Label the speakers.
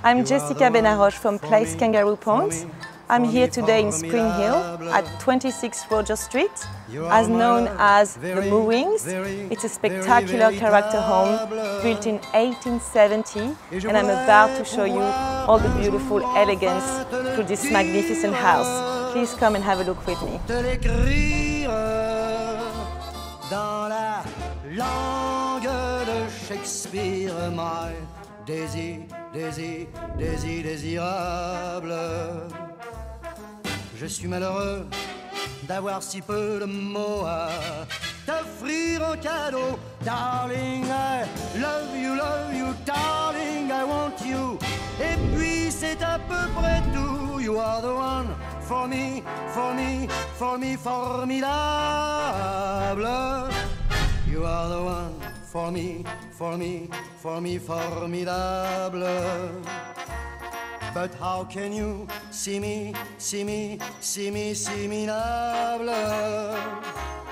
Speaker 1: I'm Jessica Benaroche from Place Kangaroo Point. I'm here today in Spring Hill at 26 Roger Street, as known as the Moorings. It's a spectacular character home built in 1870, and I'm about to show you all the beautiful elegance through this magnificent house. Please come and have a look with me.
Speaker 2: Dans la langue de Shakespeare, my désirable. Je suis malheureux d'avoir si peu de mots à t'offrir en cadeau. Darling, I love you, darling, I want you. Et puis c'est à peu près tout. You are the one for me, formidable. You are the one for me, formidable. But how can you see me, minable?